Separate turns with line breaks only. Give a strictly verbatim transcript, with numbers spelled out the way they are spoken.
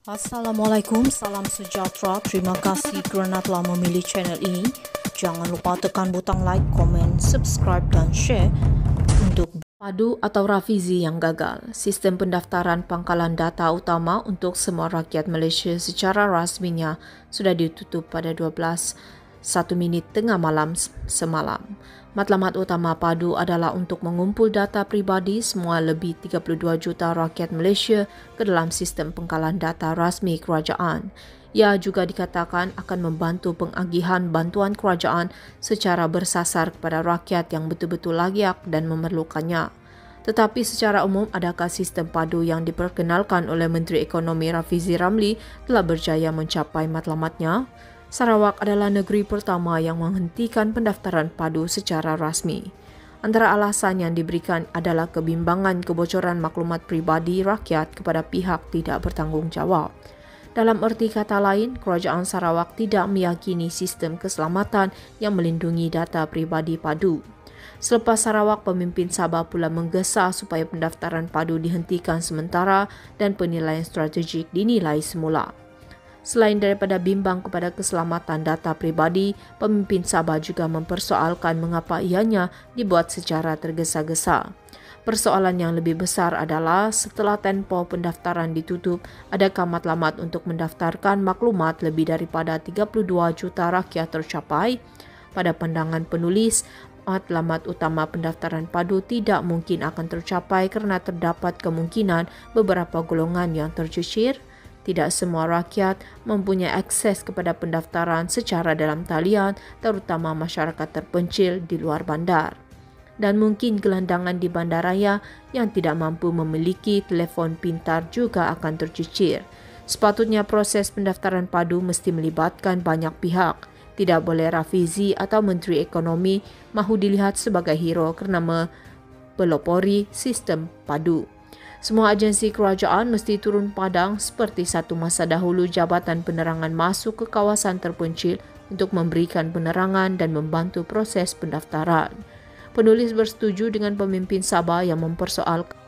Assalamualaikum, salam sejahtera. Terima kasih kerana telah memilih channel ini. Jangan lupa tekan butang like, komen, subscribe dan share untuk padu atau Rafizi yang gagal. Sistem pendaftaran pangkalan data utama untuk semua rakyat Malaysia secara rasminya sudah ditutup pada dua belas satu minit tengah malam semalam. Matlamat utama padu adalah untuk mengumpul data pribadi semua lebih tiga puluh dua juta rakyat Malaysia ke dalam sistem pengkalan data rasmi kerajaan. Ia juga dikatakan akan membantu pengagihan bantuan kerajaan secara bersasar kepada rakyat yang betul-betul layak dan memerlukannya. Tetapi secara umum, adakah sistem padu yang diperkenalkan oleh Menteri Ekonomi Rafizi Ramli telah berjaya mencapai matlamatnya? Sarawak adalah negeri pertama yang menghentikan pendaftaran padu secara rasmi. Antara alasan yang diberikan adalah kebimbangan kebocoran maklumat pribadi rakyat kepada pihak tidak bertanggungjawab. Dalam erti kata lain, Kerajaan Sarawak tidak meyakini sistem keselamatan yang melindungi data pribadi padu. Selepas Sarawak, pemimpin Sabah pula menggesa supaya pendaftaran padu dihentikan sementara dan penilaian strategik dinilai semula. Selain daripada bimbang kepada keselamatan data pribadi, pemimpin Sabah juga mempersoalkan mengapa ianya dibuat secara tergesa-gesa. Persoalan yang lebih besar adalah setelah tempoh pendaftaran ditutup, adakah matlamat untuk mendaftarkan maklumat lebih daripada tiga puluh dua juta rakyat tercapai? Pada pandangan penulis, matlamat utama pendaftaran padu tidak mungkin akan tercapai kerana terdapat kemungkinan beberapa golongan yang tercicir. Tidak semua rakyat mempunyai akses kepada pendaftaran secara dalam talian, terutama masyarakat terpencil di luar bandar. Dan mungkin gelandangan di bandaraya yang tidak mampu memiliki telefon pintar juga akan tercicir. Sepatutnya proses pendaftaran padu mesti melibatkan banyak pihak. Tidak boleh Rafizi atau Menteri Ekonomi mahu dilihat sebagai hero kerana mempelopori sistem padu. Semua agensi kerajaan mesti turun padang seperti satu masa dahulu Jabatan Penerangan masuk ke kawasan terpencil untuk memberikan penerangan dan membantu proses pendaftaran. Penulis bersetuju dengan pemimpin Sabah yang mempersoalkan